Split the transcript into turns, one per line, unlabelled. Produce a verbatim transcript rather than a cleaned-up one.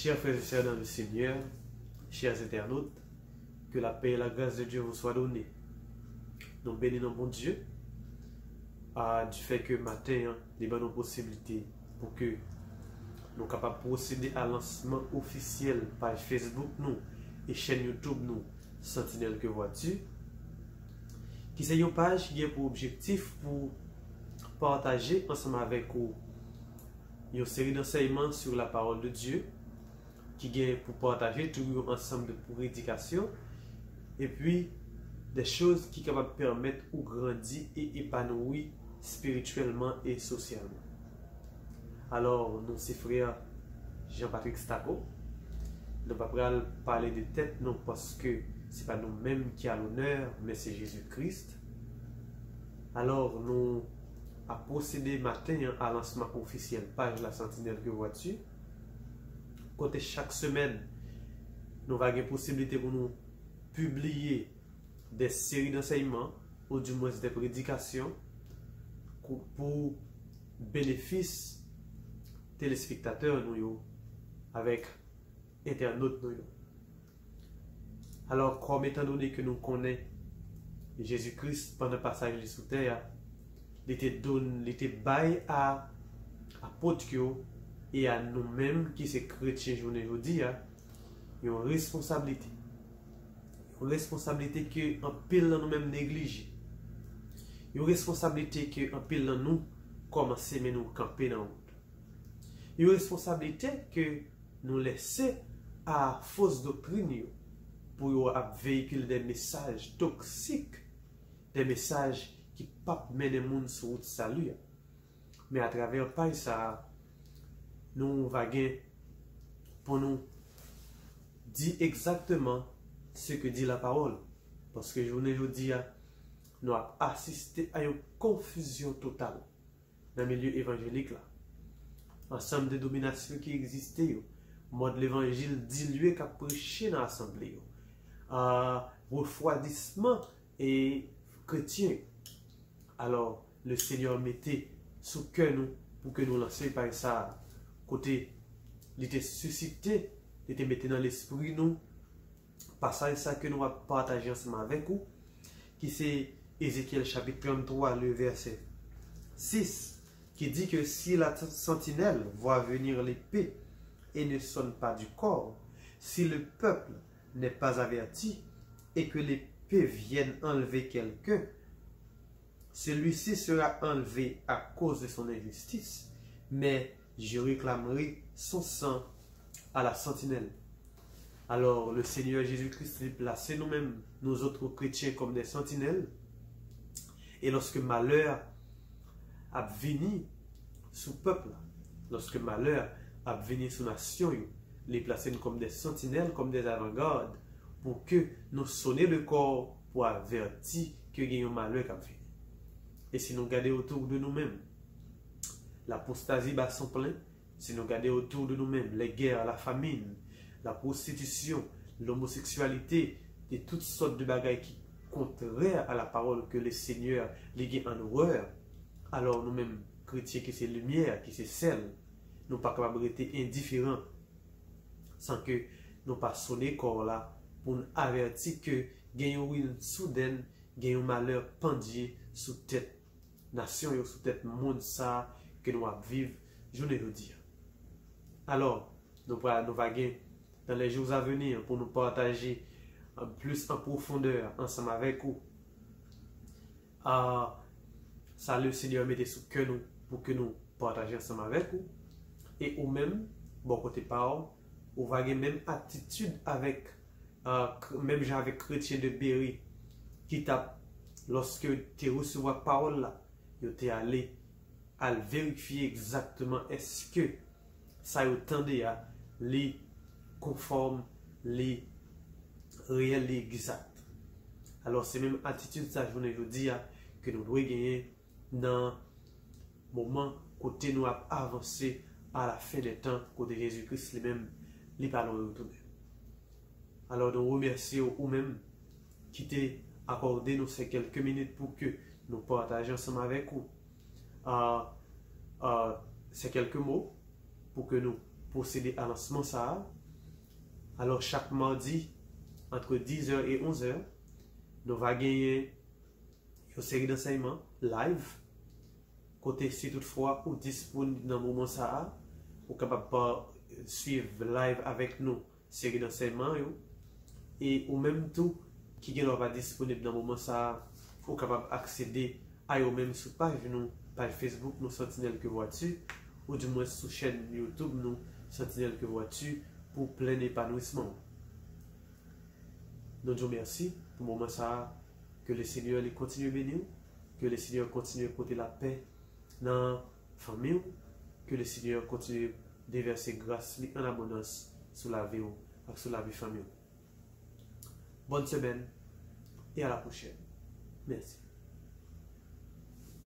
Chers frères et sœurs dans le Seigneur, chers internautes, que la paix et la grâce de Dieu vous soient données. Nous bénissons bon Dieu à, du fait que matin, hein, il y a une possibilité pour que nous soyons capables de procéder à lancement officiel page Facebook nous et chaîne YouTube nous, Sentinelle que vois-tu, qui c'est une page qui a pour objectif pour partager ensemble avec vous une série d'enseignements sur la parole de Dieu, qui gagne pour partager tout un ensemble de prédications et puis des choses qui sont capables de permettre ou grandir et épanouir spirituellement et socialement. Alors, nous, c'est frère Jean-Patrick Stako. Nous ne pouvons pas parler de tête, non, parce que ce n'est pas nous-mêmes qui avons l'honneur, mais c'est Jésus-Christ. Alors, nous avons procédé matin à lancement officiel, page La Sentinelle que vois-tu. Côté chaque semaine, nous avons une possibilité pour nous publier des séries d'enseignements ou du moins des prédications pour bénéfice téléspectateurs nous avec internautes nous. Alors, comme étant donné que nous connaissons Jésus-Christ pendant le passage sous terre, il était donné, il était bail à apôtres et à nous-mêmes qui sommes chrétiens journée aujourd'hui, il y a une responsabilité. Une responsabilité que en pile nous-mêmes négligés. Une responsabilité que en pile nous commençons à nous camper dans la route. Une responsabilité que nous laissons à fausse doctrine pour véhiculer des messages toxiques, des messages qui ne peuvent pas mener les gens sur le salut. Mais à travers pas ça, nous vaguons pour nous dire exactement ce que dit la parole. Parce que journée aujourd'hui, nous avons assisté à une confusion totale dans le milieu évangélique. Là. Ensemble de dominations qui existaient, mode l'évangile dilué qu'a prêché dans l'assemblée, euh, refroidissement et chrétien. Alors, le Seigneur mettait sous cœur nous pour que nous lancions par ça. Côté, il était suscité, il était mis dans l'esprit nous, passage ça que nous avons partagé ensemble avec vous, qui c'est Ézéchiel chapitre trente-trois, le verset six, qui dit que si la sentinelle voit venir l'épée et ne sonne pas du corps, si le peuple n'est pas averti et que l'épée vienne enlever quelqu'un, celui-ci sera enlevé à cause de son injustice, mais je réclamerai son sang à la sentinelle. Alors le Seigneur Jésus-Christ a placé nous-mêmes, nous autres chrétiens, comme des sentinelles. Et lorsque malheur a venu sous peuple, lorsque malheur a venu sous nation, les placer comme des sentinelles, comme des avant-gardes, pour que nous sonnions le corps pour avertir que il y a un malheur qui a venu. Et si nous regardons autour de nous-mêmes, l'apostasie bat son plein. Si nous regardons autour de nous-mêmes, les guerres, la famine, la prostitution, l'homosexualité et toutes sortes de bagailles qui contraires à la parole que le Seigneur les en horreur, alors nous-mêmes, chrétiens, qui c'est lumière, qui c'est sel, nous ne sommes pas capables d'être indifférents sans que nous pas sonner corps là pour nous avertir que il y a une ruine soudaine, il y a un malheur pendier sous tête nation et sous tête monde ça que nous vivons journée de dire. Alors, nous allons vaguer dans les jours à venir pour nous partager plus en profondeur ensemble avec vous. Ah, ça le Seigneur mette sous cœur nous pour que nous partagions ensemble avec vous. Et ou même, bon côté parole, ou vaguer même attitude avec, euh, même genre avec chrétien de Berry, qui t'a, lorsque tu reçois la parole là, tu es allé à vérifier exactement est-ce que ça y tendait à les conformes, les réels, les exacts. Alors c'est même attitude ça journée aujourd'hui que nous devons gagner dans le moment côté nous a avancé à la fin des temps côté Jésus-Christ lui-même les parlons retourner. Alors nous remercions ou même qui t'est accordé nous ces quelques minutes pour que nous partagions ensemble avec vous. Uh, uh, ces quelques mots pour que nous procéder à lancement ça. Alors chaque mardi, entre dix heures et onze heures, nous allons gagner une série d'enseignements live. Côté si toutefois ou disponible dans le moment ça, ou capable de suivre live avec nous série d'enseignements et ou même tout qui est pas disponible dans le moment ça, ou capable d'accéder à eux même sur page nous, page Facebook nous Sentinelle que vois-tu, ou du moins sur chaîne YouTube nous Sentinelle que vois-tu pour plein épanouissement. Nous disons merci pour le moment ça, que le Seigneur les continue à bénir, que le Seigneur continue à porter la paix dans la famille, que le Seigneur continue à déverser grâce en abondance sur la vie et sur la vie famille. Bonne semaine et à la prochaine. Merci.